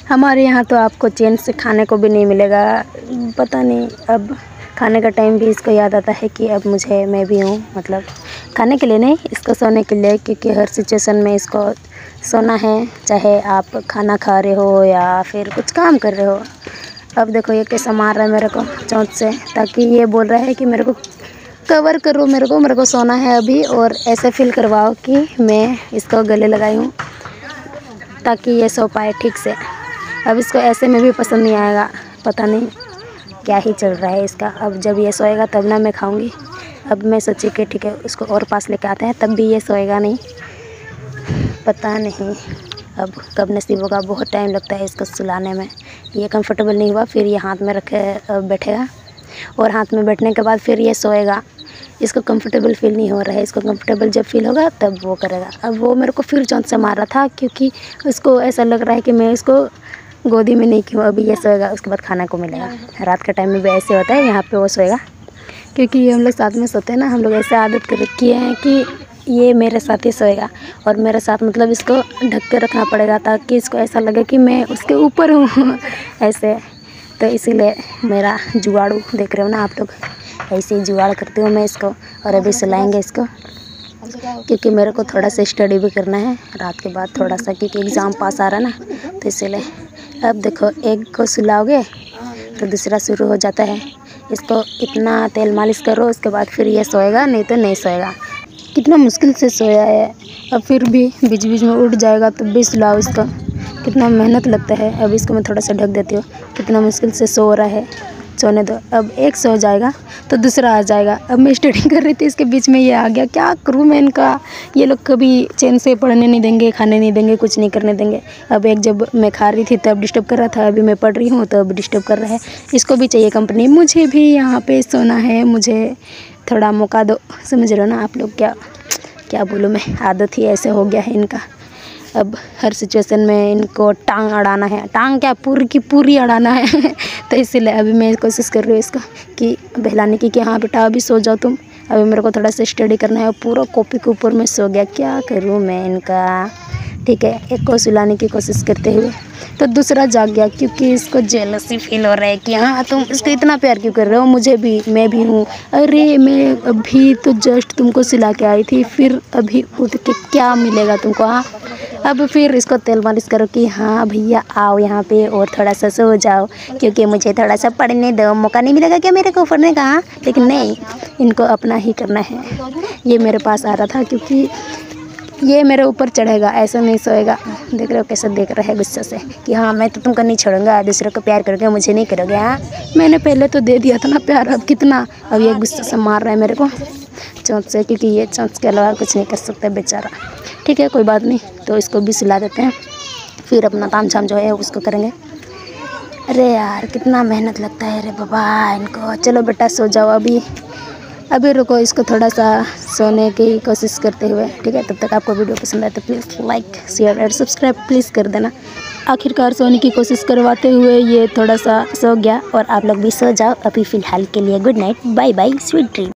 हमारे यहाँ तो आपको चैन से खाने को भी नहीं मिलेगा। पता नहीं, अब खाने का टाइम भी इसको याद आता है कि अब मैं भी हूँ, मतलब खाने के लिए नहीं, इसको सोने के लिए, क्योंकि हर सिचुएशन में इसको सोना है, चाहे आप खाना खा रहे हो या फिर कुछ काम कर रहे हो। अब देखो ये कैसा मार रहा है मेरे को चोंच से, ताकि ये बोल रहा है कि मेरे को कवर करो, मेरे को सोना है अभी, और ऐसे फील करवाओ कि मैं इसको गले लगाई हूँ ताकि ये सो पाए ठीक से। अब इसको ऐसे में भी पसंद नहीं आएगा, पता नहीं क्या ही चल रहा है इसका। अब जब ये सोएगा तब ना मैं खाऊंगी। अब मैं सोची कि ठीक है उसको और पास लेके आते हैं, तब भी ये सोएगा नहीं, पता नहीं अब कब नसीब होगा। बहुत टाइम लगता है इसको सुलाने में। ये कंफर्टेबल नहीं हुआ, फिर ये हाथ में रखे बैठेगा, और हाथ में बैठने के बाद फिर ये सोएगा। इसको कंफर्टेबल फील नहीं हो रहा है, इसको कंफर्टेबल जब फील होगा तब वो करेगा। अब वो मेरे को फिर चोंच से मार रहा था, क्योंकि उसको ऐसा लग रहा है कि मैं इसको गोदी में नहीं क्यों। अभी ये सोएगा, उसके बाद खाना को मिलेगा। रात के टाइम में भी ऐसे होता है, यहाँ पे वो सोएगा, क्योंकि हम लोग साथ में सोते हैं ना। हम लोग ऐसे आदत कर रखी है कि ये मेरे साथ ही सोएगा, और मेरे साथ मतलब इसको ढक के रखना पड़ेगा ताकि इसको ऐसा लगे कि मैं उसके ऊपर हूँ ऐसे। तो इसीलिए मेरा जुगाड़ू देख रहे हो ना आप लोग, ऐसे ही जुगाड़ करती हूँ मैं इसको। और अभी सुलाएंगे इसको, क्योंकि मेरे को थोड़ा सा स्टडी भी करना है रात के बाद थोड़ा सा, क्योंकि एग्ज़ाम पास आ रहा है ना, तो इसीलिए। अब देखो एक को सुलाओगे तो दूसरा शुरू हो जाता है। इसको इतना तेल मालिश करो, उसके बाद फिर ये सोएगा, नहीं तो नहीं सोएगा। कितना मुश्किल से सोया है, अब फिर भी बीच बीच में उठ जाएगा, तब भी सुलाओ इसको। कितना मेहनत लगता है। अब इसको मैं थोड़ा सा ढक देती हूँ, कितना मुश्किल से सो रहा है, सोने दो। अब एक सो जाएगा तो दूसरा आ जाएगा। अब मैं स्टडी कर रही थी, इसके बीच में ये आ गया। क्या करूँ मैं इनका, ये लोग कभी चैन से पढ़ने नहीं देंगे, खाने नहीं देंगे, कुछ नहीं करने देंगे। अब एक जब मैं खा रही थी तब डिस्टर्ब कर रहा था, अभी मैं पढ़ रही हूँ तो अब डिस्टर्ब कर रहा है। इसको भी चाहिए कंपनी, मुझे भी यहाँ पे सोना है, मुझे थोड़ा मौका दो। समझ रहे हो ना आप लोग, क्या बोलूँ मैं, आदत ही ऐसे हो गया है इनका। अब हर सिचुएशन में इनको टांग अड़ाना है, टांग क्या पूरी की पूरी अड़ाना है तो इसीलिए अभी मैं कोशिश कर रही हूँ इसका कि बहलाने की, कि हाँ बेटा अभी सो जाओ तुम, अभी मेरे को थोड़ा सा स्टडी करना है। पूरा कॉपी के ऊपर में सो गया, क्या करूँ मैं इनका। ठीक है, एक को सुलाने की कोशिश करते हुए तो दूसरा जाग गया, क्योंकि इसको जेलसी फील हो रहा है कि हाँ तुम इसको इतना प्यार क्यों कर रहे हो, मुझे भी, मैं भी हूँ। अरे मैं अभी तो जस्ट तुमको सिला के आई थी, फिर अभी उठ के क्या मिलेगा तुमको। हाँ अब फिर इसको तेल मालिश करो कि हाँ भैया आओ यहाँ पे और थोड़ा सा सो जाओ, क्योंकि मुझे थोड़ा सा पढ़ने दो, मौका नहीं मिलेगा क्या मेरे को पढ़ने का। हाँ लेकिन नहीं, इनको अपना ही करना है। ये मेरे पास आ रहा था, क्योंकि ये मेरे ऊपर चढ़ेगा, ऐसा नहीं सोएगा। देख रहे हो कैसे देख रहा है गुस्से से कि हाँ मैं तो तुमको नहीं छोड़ूंगा, दूसरे को प्यार करोगे, मुझे नहीं करोगे। हाँ मैंने पहले तो दे दिया था ना प्यार, अब कितना। अब ये गुस्से से मार रहा है मेरे को चोंच से, क्योंकि ये चोंच के अलावा कुछ नहीं कर सकता बेचारा। ठीक है कोई बात नहीं, तो इसको भी सिला देते हैं, फिर अपना ताम झाम जो है उसको करेंगे। अरे यार कितना मेहनत लगता है रे बाबा इनको। चलो बेटा सो जाओ अभी रुको, इसको थोड़ा सा सोने की कोशिश करते हुए। ठीक है, तब तक आपको वीडियो पसंद आए तो प्लीज़ लाइक शेयर और सब्सक्राइब प्लीज़ कर देना। आखिरकार सोने की कोशिश करवाते हुए ये थोड़ा सा सो गया, और आप लोग भी सो जाओ अभी फ़िलहाल के लिए। Good night, bye bye, sweet dream.